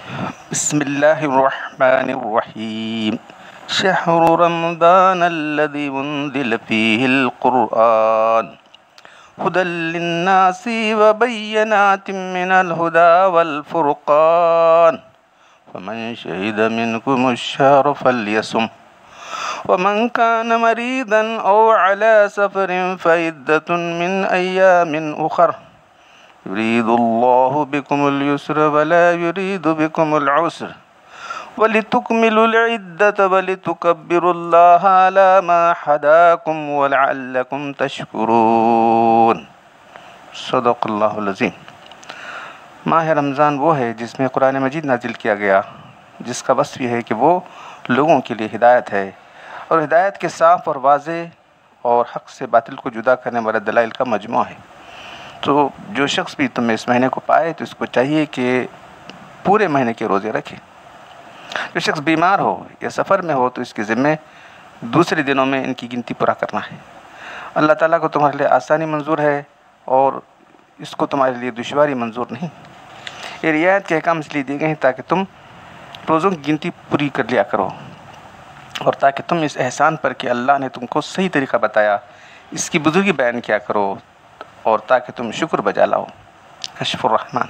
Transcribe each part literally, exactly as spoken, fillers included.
बिस्मिल्लाहिर्रहमानिर्रहीम। शहरु रमज़ानल्लज़ी उन्ज़िल फ़ीहिल क़ुरआन हुदल लिन्नासि व बय्यनातिम मिनल हुदा वल फ़ुरक़ान फ़मन शहिद मिनकुमुश-शहरा फ़ल्यसुम व मन कान मरीदन औ अला सफ़रिन फ़इद्दतुन मिन अय्यामिन उख़र युरीदुल्लाहु बिकुमुल युस्र व ला युरीदु बिकुमुल उस्र वलितुकमिलुल इद्दत वलितुकब्बिरुल्लाह अला मा हदाकुम व लअल्लकुम तशकुरून। सदक़ल्लाहुल अज़ीम। माह रमज़ान वो है जिसमें कुरान मजीद नाजिल किया गया, जिसका वस्फ़ ये है कि वो लोगों के लिए हिदायत है और हिदायत के साफ़ और वाज़े और हक़ से बातिल को जुदा करने वाले दलाइल का मजमू है। तो जो शख्स भी तुम्हें इस महीने को पाए तो इसको चाहिए कि पूरे महीने के रोज़े रखे। जो शख्स बीमार हो या सफ़र में हो तो इसके ज़िम्मे दूसरे दिनों में इनकी गिनती पूरा करना है। अल्लाह ताला को तुम्हारे लिए आसानी मंजूर है और इसको तुम्हारे लिए दुश्वारी मंजूर नहीं। ये रियायत के अहकाम इसलिए दिए गए हैं ताकि तुम रोज़ों की गिनती पूरी कर लिया करो और ताकि तुम इस एहसान पर कि अल्लाह ने तुमको सही तरीक़ा बताया इसकी बुज़ुर्गी बयान किया करो और ताकि तुम शुक्र बजा लाओ। कश्फुर रहमान।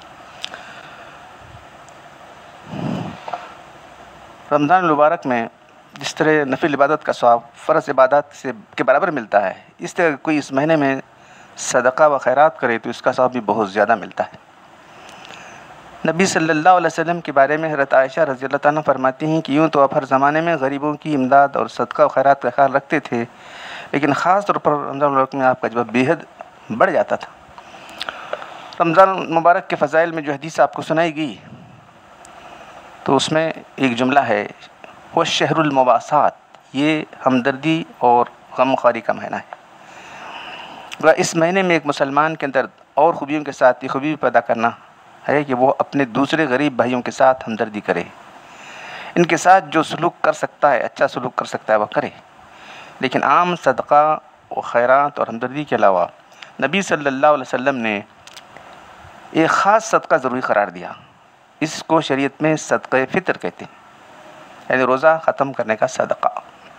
रमज़ान मुबारक में जिस तरह नफिल इबादत का सवाब फ़र्ज़ इबादत से के बराबर मिलता है, इस तरह कोई इस महीने में सदका व खैरात करे तो इसका सवाब भी बहुत ज़्यादा मिलता है। नबी सल्लल्लाहु अलैहि वसल्लम के बारे में हज़रत आयशा रज़ियल्लाहु अन्हा फरमाती हैं कि यूँ तो आप हर ज़माने में गरीबों की इमदाद और सदका व खैरात का ख्याल रखते थे, लेकिन ख़ास तौर पर रमज़ान मुबारक में आपका जज्बा बेहद बढ़ जाता था। रमज़ान मुबारक के फ़ज़ाइल में जो हदीस आपको सुनाई गई तो उसमें एक जुमला है, वो शहरुल मुवासात, ये हमदर्दी और गमख़ारी का महीना है। इस महीने में एक मुसलमान के अंदर और ख़ूबियों के साथ ये ख़ूबी पैदा करना है कि वो अपने दूसरे गरीब भाइयों के साथ हमदर्दी करे। इनके साथ जो सलूक कर सकता है, अच्छा सलूक कर सकता है वह करे, लेकिन आम सदका व खैरात और हमदर्दी के अलावा नबी सल्लल्लाहु अलैहि वसल्लम ने एक ख़ास सदका ज़रूरी करार दिया। इसको शरीयत में सदक़े फ़ितर कहते हैं, यानी रोज़ा ख़त्म करने का सदका।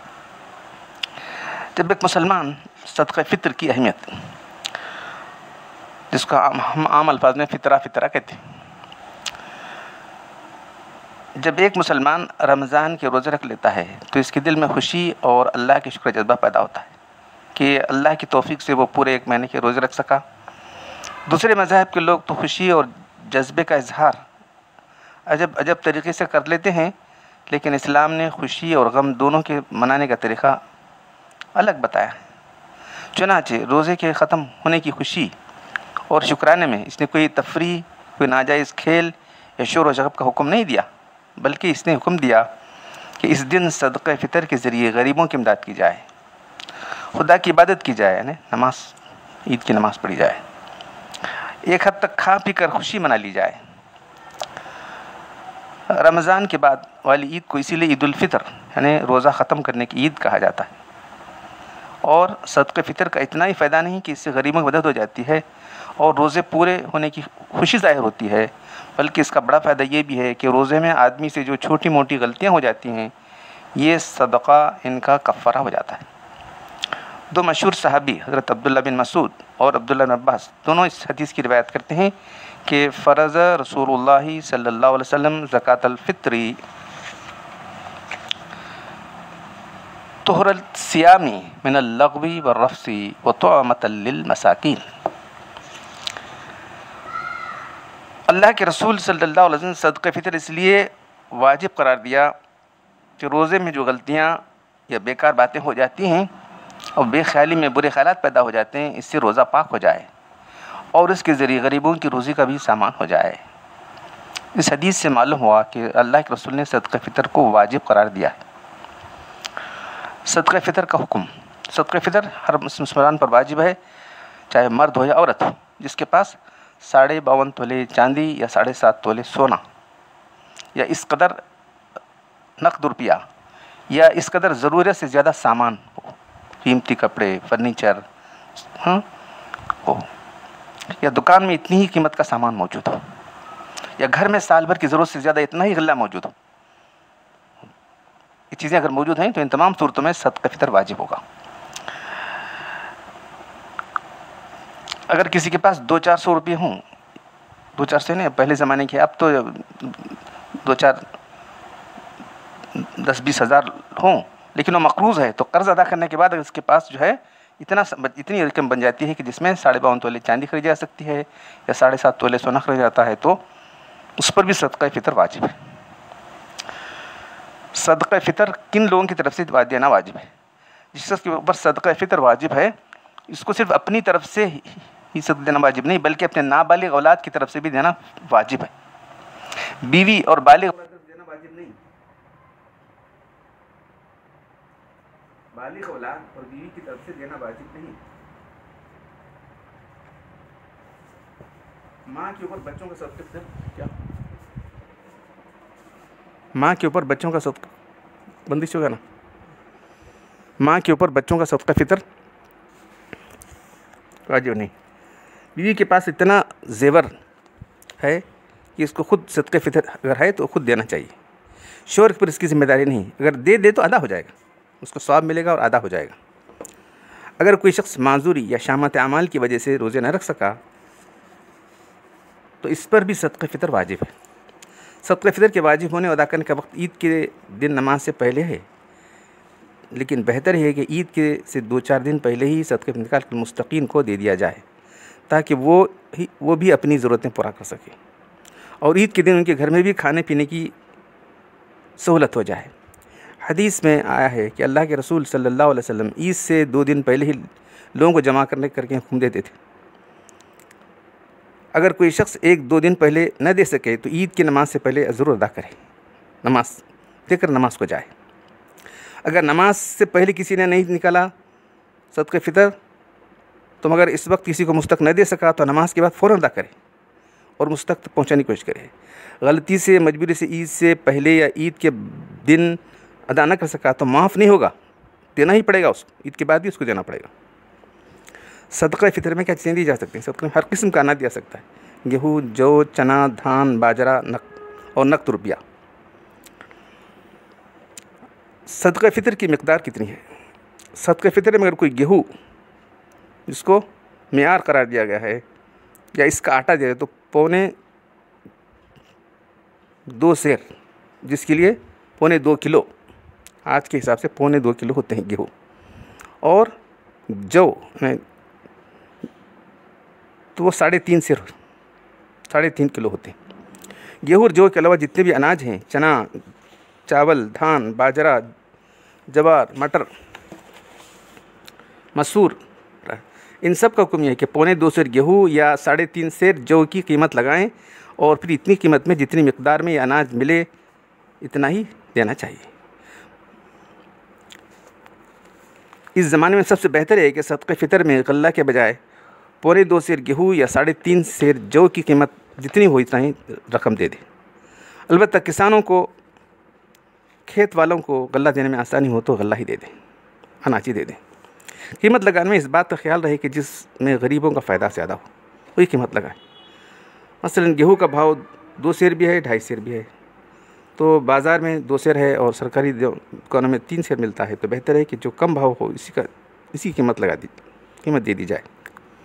जब एक मुसलमान सदक़े फ़ितर की अहमियत, जिसका हम आम अल्फाज में फ़ितरा फ़ितरा कहते हैं, जब एक मुसलमान रमज़ान के रोज़े रख लेता है तो इसके दिल में खुशी और अल्लाह के शुक्र जज्बा पैदा होता है कि अल्लाह की तौफ़ीक़ से वो पूरे एक महीने के रोज़े रख सका। दूसरे मज़ाहिब के लोग तो खुशी और जज्बे का इजहार अजब अजब तरीक़े से कर लेते हैं, लेकिन इस्लाम ने खुशी और गम दोनों के मनाने का तरीक़ा अलग बताया। चुनांचे रोज़े के ख़त्म होने की खुशी और शुक्राने में इसने कोई तफरी, कोई नाजायज़ खेल या शोर व शगब का हुक्म नहीं दिया, बल्कि इसने हुक्म दिया कि इस दिन सदक़े फ़ितर के ज़रिए गरीबों की इमदाद की जाए, खुदा की इबादत की जाए, यानी नमाज, ईद की नमाज़ पढ़ी जाए, एक हद तक खा पी कर खुशी मना ली जाए। रमज़ान के बाद वाली ईद को इसीलिए ईद उल फ़ितर यानी रोज़ा ख़त्म करने की ईद कहा जाता है। और सदक़े फ़ितर का इतना ही फ़ायदा नहीं कि इससे गरीबों की मदद हो जाती है और रोज़े पूरे होने की खुशी ज़ाहिर होती है, बल्कि इसका बड़ा फ़ायदा ये भी है कि रोज़े में आदमी से जो छोटी मोटी गलतियाँ हो जाती हैं, ये सदका इनका कफ़ारा हो जाता है। दो मशहूर सहाबी हज़रत अब्दुल्ला बिन मसूद और अब्दुल्ला बिन अब्बास दोनों इस हदीस की रिवायत करते हैं कि फ़रज़ रसूलुल्लाह सल्लल्लाहु अलैहि वसल्लम ज़कातल फ़ित्री तुहरल सियामी मिनल लगवी व रफ़सी व तुअमतल लिल मसाकीन। अल्लाह के रसूल सल्लल्लाहु अलैहि वसल्लम सदक़े फ़ितर इसलिए वाजिब करार दिया कि रोज़े में जो गलतियाँ या बेकार बातें हो जाती हैं और बेख्याली में बुरे ख्यालात पैदा हो जाते हैं, इससे रोज़ा पाक हो जाए और इसके ज़रिए गरीबों की रोज़ी का भी सामान हो जाए। इस हदीस से मालूम हुआ कि अल्लाह के रसूल ने सदक़े फ़ितर को वाजिब करार दिया है। सदक़े फ़ितर का हुक्म, सदक़े फ़ितर हर मुसलमान पर वाजिब है, चाहे मर्द हो या औरत हो, जिसके पास साढ़े बावन तोले चांदी या साढ़े सात तोले सोना या इस कदर नक़द रुपया या इस कदर ज़रूरत से ज़्यादा सामान हो, कीमती कपड़े, फर्नीचर हाँ हो, या दुकान में इतनी ही कीमत का सामान मौजूद हो। या घर में साल भर की ज़रूरत से ज़्यादा इतना ही गल्ला मौजूद हो, ये चीज़ें अगर मौजूद हैं तो इन तमाम सूरतों में सदका फ़ितर वाजिब होगा। अगर किसी के पास दो चार सौ रुपये हों, दो चार सौ नहीं, पहले ज़माने के, अब तो दो चार दस बीस हज़ार हों, लेकिन वो मकरूज़ है, तो कर्ज़ अदा करने के बाद अगर उसके पास जो है इतना इतनी रकम बन जाती है कि जिसमें साढ़े बावन तोले चांदी खरीदी जा सकती है या साढ़े सात तोले सोना खरीदा जाता है, तो उस पर भी सदका फ़ितर वाजिब है। सदका फ़ितर किन लोगों की तरफ से देना वाजिब है? जिस शख्स के ऊपर सदका फ़ितर वाजिब है, इसको सिर्फ अपनी तरफ से ही सदका देना वाजिब नहीं, बल्कि अपने नाबालिग औलाद की तरफ से भी देना वाजिब है। बीवी और बालिग औलाद की तरफ देना वाजिब नहीं, बालिग औलाद और बीवी की तरफ से देना वाजिब नहीं। माँ के ऊपर बच्चों का सदका फ़ितर क्या? माँ के ऊपर बच्चों का सदका बंदिश होगा ना, माँ के ऊपर बच्चों का सदका फ़ितर वाजिब नहीं। बीवी के पास इतना जेवर है कि इसको खुद सदका फ़ितर अगर है तो खुद देना चाहिए, शोहर पर इसकी जिम्मेदारी नहीं। अगर दे दे तो अदा हो जाएगा, उसको सवाब मिलेगा और अदा हो जाएगा। अगर कोई शख्स माजूरी या शामत अमाल की वजह से रोज़े न रख सका तो इस पर भी सदका फ़ितर वाजिब है। सदका फ़ितर के वाजिब होने और अदा करने का वक्त ईद के दिन नमाज से पहले है, लेकिन बेहतर है कि ईद के से दो चार दिन पहले ही सदका निकाल कर मुस्तकीन को दे दिया जाए, ताकि वो ही वो भी अपनी ज़रूरतें पूरा कर सके और ईद के दिन उनके घर में भी खाने पीने की सहूलत हो जाए। हदीस में आया है कि अल्लाह के रसूल सल्लल्लाहु अलैहि वसल्लम ईद से दो दिन पहले ही लोगों को जमा करने करके हुक्म देते थे। अगर कोई शख्स एक दो दिन पहले न दे सके तो ईद की नमाज से पहले ज़रूर अदा करे, नमाज देकर नमाज को जाए। अगर नमाज से पहले किसी ने नहीं निकाला सदका फ़ितर, तो मगर इस वक्त किसी को मुस्तक न दे सका तो नमाज के बाद फ़ौरन अदा करे और मुस्तक तक पहुँचाने की कोशिश करे। गलती से मजबूरी से ईद से पहले या ईद के दिन अदा न कर सका तो माफ़ नहीं होगा, देना ही पड़ेगा, उसको ईद के बाद ही उसको देना पड़ेगा। सदका फ़ितर में क्या चीज़ें दी जा सकती हैं? सदका में हर किस्म का अनाज दिया सकता है, गेहूँ, जौ, चना, धान, बाजरा, नक और नकद रुपया। सदका फ़ितर की मिक़दार कितनी है? सदका फ़ितर में अगर कोई गेहूँ जिसको मेयार करार दिया गया है या इसका आटा दिया जाए तो पौने दो सेर, जिसके लिए पौने दो किलो, आज के हिसाब से पौने दो किलो होते हैं गेहूँ, और जौ तो वो साढ़े तीन सेर साढ़े तीन किलो होते हैं। गेहूँ और जौ के अलावा जितने भी अनाज हैं, चना, चावल, धान, बाजरा, जवार, मटर, मसूर, इन सब का हुक्म यह है कि पौने दो सेर गेहूँ या साढ़े तीन सेर जौ की कीमत लगाएं और फिर इतनी कीमत में जितनी मिक़दार में ये अनाज मिले इतना ही देना चाहिए। इस ज़माने में सबसे बेहतर है कि सदका फ़ितर में गल्ला के बजाय पौने दो सेर गेहूँ या साढ़े तीन सेर जौ की कीमत जितनी हो इतना ही रकम दे दे। अलबत्ता किसानों को, खेत वालों को गल्ला देने में आसानी हो तो गल्ला ही दे दें, अनाज ही दे दें। कीमत लगाने में इस बात का ख्याल रहे कि जिसमें गरीबों का फ़ायदा ज़्यादा हो वही कीमत लगाए। मसलन गेहूँ का भाव दो सेर भी है, ढाई सेर भी है, तो बाज़ार में दो सेर है और सरकारी दुकानों में तीन सेर मिलता है, तो बेहतर है कि जो कम भाव हो इसी का इसी कीमत लगा दी कीमत दे दी जाए।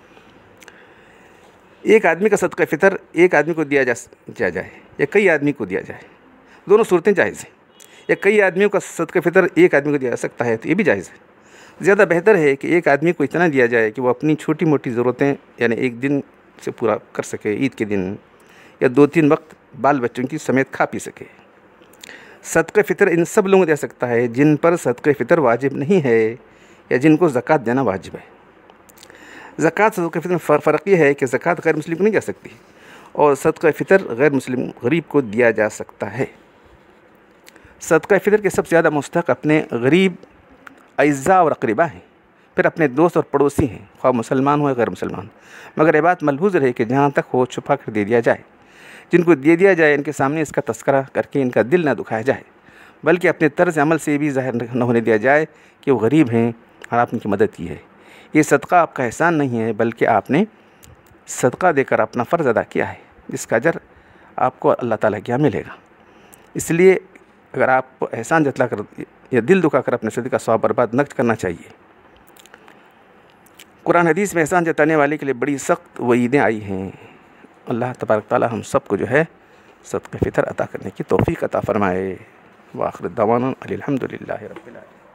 एक आदमी का सदका फ़ितर एक आदमी को दिया जा दिया जाए या कई आदमी को दिया जाए, दोनों सूरतें जायज़ हैं। या कई आदमियों का सदका फ़ितर एक आदमी को दिया जा सकता है तो ये भी जायज़ है। ज़्यादा बेहतर है कि एक आदमी को इतना दिया जाए कि वो अपनी छोटी मोटी ज़रूरतें यानी एक दिन से पूरा कर सके, ईद के दिन, या दो तीन वक्त बाल बच्चों की समेत खा पी सके। सदका फ़ितर इन सब लोगों को दे सकता है जिन पर सदका फ़ितर वाजिब नहीं है या जिनको ज़कात देना वाजिब है। ज़कात सदका फ़ितर में फ़र्क यह है कि ज़कात गैर मुस्लिम को नहीं जा सकती और सदका फ़ितर गैर मुस्लिम गरीब को दिया जा सकता है। सदका फ़ितर के सबसे ज़्यादा मुस्तहक़ अपने गरीब अइज़्ज़ा और अक़रिबा हैं, फिर अपने दोस्त और पड़ोसी हैं, ख़्वाह मुसलमान हो या गैर मुसलमान। मगर ये बात मलहूज़ रहे कि जहाँ तक हो छुपा कर दे दिया जाए। जिनको दे दिया जाए इनके सामने इसका तस्करा करके इनका दिल न दुखाया जाए, बल्कि अपने तर्ज़ अमल से भी ज़ाहिर न होने दिया जाए कि वो गरीब हैं और आपने उनकी मदद की है। ये सदका आपका एहसान नहीं है, बल्कि आपने सदका देकर अपना फ़र्ज़ अदा किया है, जिसका अजर आपको अल्लाह ताला क्या मिलेगा। इसलिए अगर आप एहसान जतला कर या दिल दुखा कर अपने सदक़े का सवाब बर्बाद न करना चाहिए। कुरान हदीस में एहसान जताने वाले के लिए बड़ी सख्त वईदें आई हैं। अल्लाह तबारक ताला हम सबको जो है सदक़े फ़ितर अता करने की तौफ़ीक़ अता फ़रमाए। व आख़िर दअवाना अनिल हम्दुलिल्लाहि रब्बिल आलमीन।